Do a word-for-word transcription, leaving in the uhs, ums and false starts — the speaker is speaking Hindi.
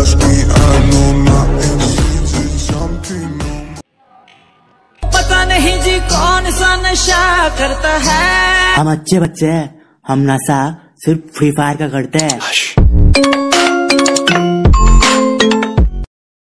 trust me, I know nothing is something. पता नहीं जी कौन सा नशा करता है। हम अच्छे बच्चे हैं, हम नशा सिर्फ फ्री फायर का करते हैं।